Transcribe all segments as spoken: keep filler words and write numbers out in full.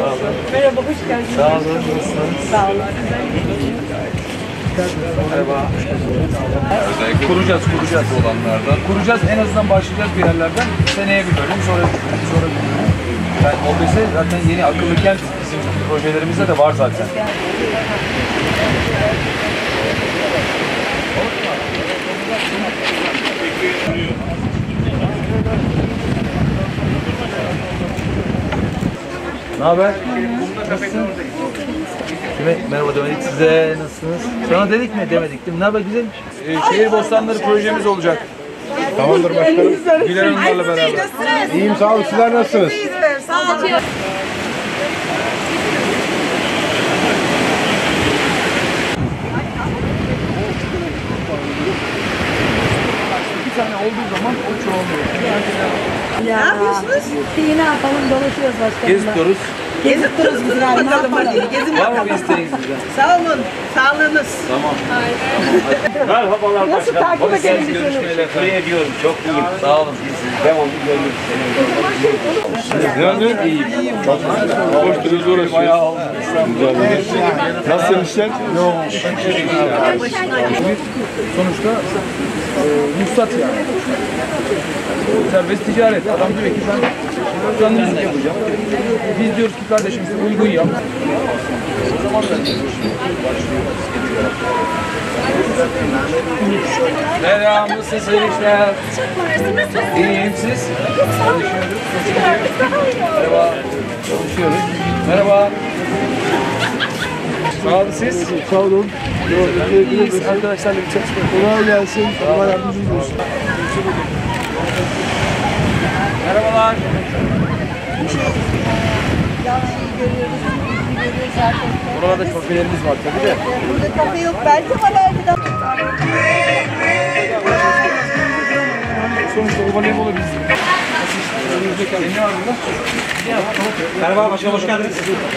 Merhaba, hoş geldiniz. Sağ olun, nasılsınız? Sağ olun. Merhaba. Özellikle kuracağız, kuracağız olanlardan. Kuracağız, en azından başlayacağız bir yerlerden. Seneye bir bölüm, sonra bir bölüm, sonra bir bölüm. Yani O B S zaten yeni akıllı kent bizim projelerimizde de var zaten. Ne haber? Nasılsın? Kime? Merhaba demedik size, nasılsınız? Sana dedik mi? Demedik değil mi? Ne haber, güzelmiş. Ee, şehir bostanları projemiz olacak. Tamamdır başkanım. Güler Hanımlarla beraber. İyiyim sağ olun. Sizler nasılsınız? Sağ olun. Bir tane olduğu zaman o çoğalıyor. Ne yapıyorsunuz? İyi, ne yapalım, dolaşıyoruz başkanım. Geziyoruz. Gezip duruyoruz biz galiba. Ne yapalım? Gezin Var mı bir isteğiniz bizden? Sağ olun. Sağlığınız. Tamam. Merhabalar Nasıl başkanım. takip edelim biz onu? Görüşmeyle. Teşekkür ediyorum. Çok iyiyim. Sağ olun. Devamlı görüyoruz seni. Yani İyiyim. çok hoş duruyoruz uğraşıyoruz. Bayağı oldu. Nasıl işler? Sonuçta e, ruhsat yani. Serbest ticaret. Adam diyor ki ben canlı müzik yapacağım. Biz diyoruz ki kardeşim işte uygun yap. O zaman da Merhaba, nasılsınız işler? İyiyim, siz? Çalışıyoruz. Merhaba. Çalışıyoruz. Merhaba. Sağ olun siz. Sağ olun. İyiyiz. Arkadaşlarla bir çalışma. Kolay gelsin. Allah yardımcınız olsun. Merhabalar. Burada da kafelerimiz var tabii de. Burada kafe yok belki ama belki de. Sonuçta o voleybolu biz. Ne var burada? Merhaba başkanım, hoş geldiniz.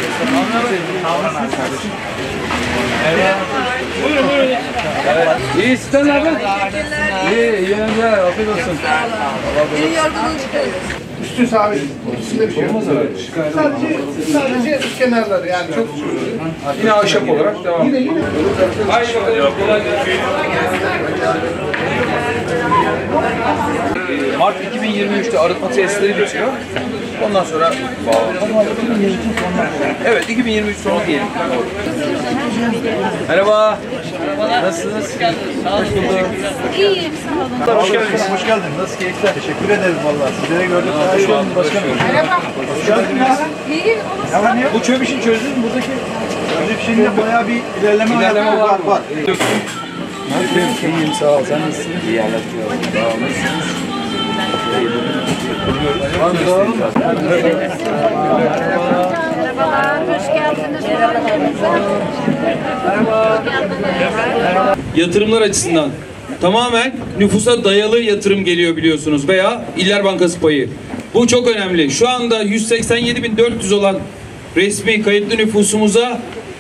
Buyurun buyurun. İyi, sizden ne haber? İyi, iyi önce afiyet olsun. Bir yorgunluğun çıkıyor. Üstü sabit. Üstünde bir şey yok. Olmaz öyle. Sadece, sadece kenarları yani çok Yine ahşap olarak devam. Yine yine. Haydi bakalım, kolay gelsin. Mart iki bin yirmi üç'te arıtma tesisleri bitiyor. Ondan sonra evet, iki bin yirmi üç sonu diyelim. Merhaba. Nasılsınız? Hoş bulduk. İyiyim, sağ olun. Hoş geldiniz. Hoş geldiniz. Nasıl keyifler? Teşekkür ederiz vallahi. Sizleri gördük. Hoş bulduk başkanım. Merhaba. Hoş geldiniz. İyi, Ne var ne yok? Bu çöp işini çözdünüz mü buradaki? Bizim şimdi bayağı bir ilerleme, İlerleme var mı? var. Nasılsın? İyiyim, sağ ol. Sen nasılsın? İyi, anlatıyorum. Sağ ol. Nasılsınız? Merhabalar, hoş geldiniz. Merhaba. Yatırımlar açısından tamamen nüfusa dayalı yatırım geliyor biliyorsunuz veya İller Bankası payı. Bu çok önemli. Şu anda yüz seksen yedi bin dört yüz olan resmi kayıtlı nüfusumuza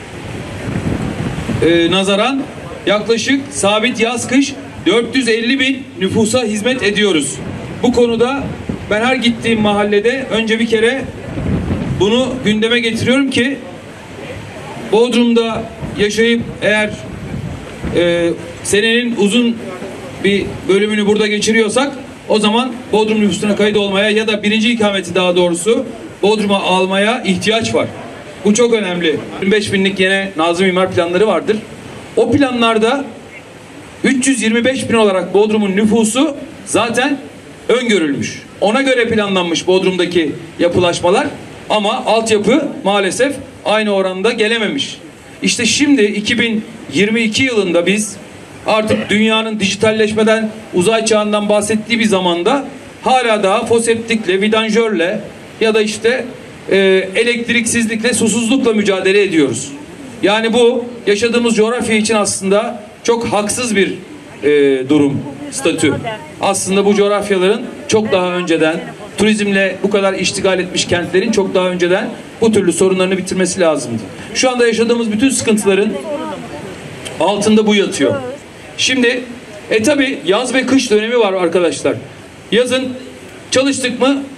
e, nazaran yaklaşık sabit yaz kış dört yüz elli bin nüfusa hizmet ediyoruz. Bu konuda ben her gittiğim mahallede önce bir kere bunu gündeme getiriyorum ki Bodrum'da yaşayıp eğer e, senenin uzun bir bölümünü burada geçiriyorsak o zaman Bodrum nüfusuna kayıt olmaya ya da birinci ikameti daha doğrusu Bodrum'a almaya ihtiyaç var. Bu çok önemli. yirmi beş binlik yine Nazım İmar planları vardır. O planlarda üç yüz yirmi beş bin olarak Bodrum'un nüfusu zaten öngörülmüş. Ona göre planlanmış Bodrum'daki yapılaşmalar ama altyapı maalesef aynı oranda gelememiş. İşte şimdi iki bin yirmi iki yılında biz artık dünyanın dijitalleşmeden, uzay çağından bahsettiği bir zamanda hala daha foseptikle, vidanjörle ya da işte e, elektriksizlikle, susuzlukla mücadele ediyoruz. Yani bu yaşadığımız coğrafya için aslında çok haksız bir e, durum, statü. Aslında bu coğrafyaların çok daha önceden, turizmle bu kadar iştigal etmiş kentlerin çok daha önceden bu türlü sorunlarını bitirmesi lazımdı. Şu anda yaşadığımız bütün sıkıntıların altında bu yatıyor. Şimdi e tabi yaz ve kış dönemi var arkadaşlar. Yazın çalıştık mı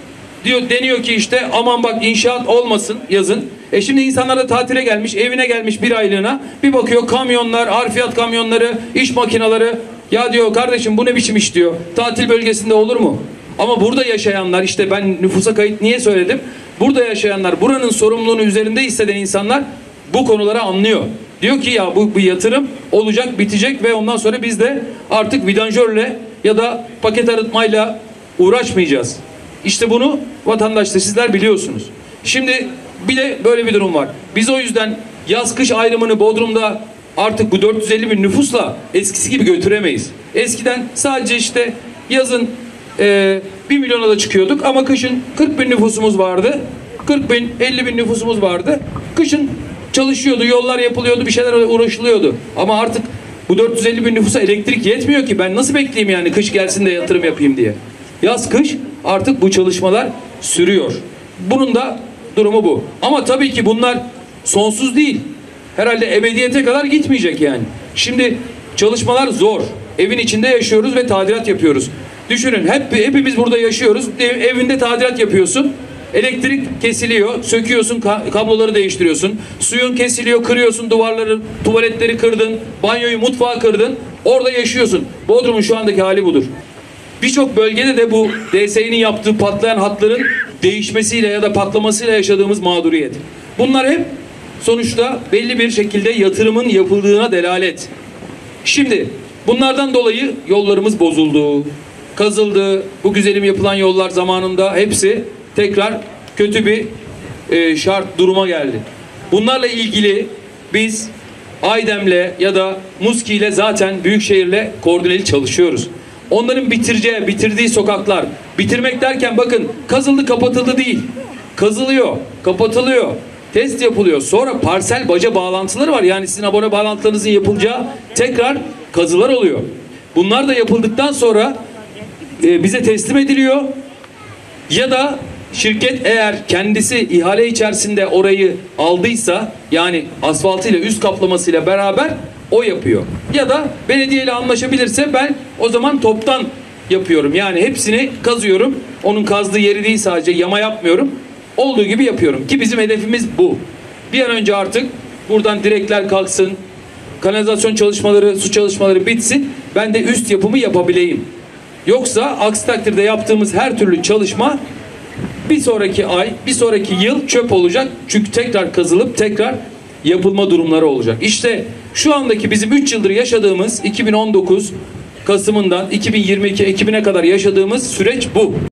diyor, deniyor ki işte aman bak inşaat olmasın yazın. E şimdi insanlar da tatile gelmiş, evine gelmiş bir aylığına. Bir bakıyor kamyonlar, harfiyat kamyonları, iş makineleri. Ya diyor kardeşim bu ne biçim iş diyor. Tatil bölgesinde olur mu? Ama burada yaşayanlar, işte ben nüfusa kayıt niye söyledim? Burada yaşayanlar, buranın sorumluluğunu üzerinde hisseden insanlar bu konuları anlıyor. Diyor ki ya bu, bu yatırım olacak, bitecek ve ondan sonra biz de artık vidanjörle ya da paket arıtmayla uğraşmayacağız. İşte bunu vatandaşlar sizler biliyorsunuz. Şimdi bir de böyle bir durum var. Biz o yüzden yaz kış ayrımını Bodrum'da artık bu dört yüz elli bin nüfusla eskisi gibi götüremeyiz. Eskiden sadece işte yazın e, bir milyona da çıkıyorduk ama kışın kırk bin nüfusumuz vardı. kırk bin, elli bin nüfusumuz vardı. Kışın çalışıyordu, yollar yapılıyordu, bir şeyler uğraşılıyordu. Ama artık bu dört yüz elli bin nüfusa elektrik yetmiyor ki. Ben nasıl bekleyeyim yani kış gelsin de yatırım yapayım diye. Yaz kış artık bu çalışmalar sürüyor. Bunun da durumu bu. Ama tabii ki bunlar sonsuz değil. Herhalde ebediyete kadar gitmeyecek yani. Şimdi çalışmalar zor. Evin içinde yaşıyoruz ve tadilat yapıyoruz. Düşünün hep hepimiz burada yaşıyoruz. Ev, evinde tadilat yapıyorsun. Elektrik kesiliyor, söküyorsun, kabloları değiştiriyorsun. Suyun kesiliyor, kırıyorsun duvarları, tuvaletleri kırdın, banyoyu, mutfağı kırdın. Orada yaşıyorsun. Bodrum'un şu andaki hali budur. Birçok bölgede de bu D S E'nin yaptığı patlayan hatların değişmesiyle ya da patlamasıyla yaşadığımız mağduriyet. Bunlar hep sonuçta belli bir şekilde yatırımın yapıldığına delalet. Şimdi bunlardan dolayı yollarımız bozuldu, kazıldı. Bu güzelim yapılan yollar zamanında hepsi tekrar kötü bir e, şart duruma geldi. Bunlarla ilgili biz Aydem'le ya da Muski'yle zaten Büyükşehir'le koordineli çalışıyoruz. Onların bitireceği, bitirdiği sokaklar, bitirmek derken bakın kazıldı kapatıldı değil. Kazılıyor, kapatılıyor, test yapılıyor. Sonra parsel baca bağlantıları var. Yani sizin abone bağlantılarınızın yapılacağı tekrar kazılar oluyor. Bunlar da yapıldıktan sonra e, bize teslim ediliyor. Ya da şirket eğer kendisi ihale içerisinde orayı aldıysa yani asfaltıyla üst kaplamasıyla beraber o yapıyor. Ya da belediyeyle anlaşabilirse ben o zaman toptan yapıyorum. Yani hepsini kazıyorum. Onun kazdığı yeri değil sadece yama yapmıyorum. Olduğu gibi yapıyorum ki bizim hedefimiz bu. Bir an önce artık buradan direkler kalksın. Kanalizasyon çalışmaları, su çalışmaları bitsin. Ben de üst yapımı yapabileyim. Yoksa aksi takdirde yaptığımız her türlü çalışma bir sonraki ay, bir sonraki yıl çöp olacak. Çünkü tekrar kazılıp tekrar yapılma durumları olacak. İşte şu andaki bizim üç yıldır yaşadığımız iki bin on dokuz Kasım'ından iki bin yirmi iki Ekim'ine kadar yaşadığımız süreç bu.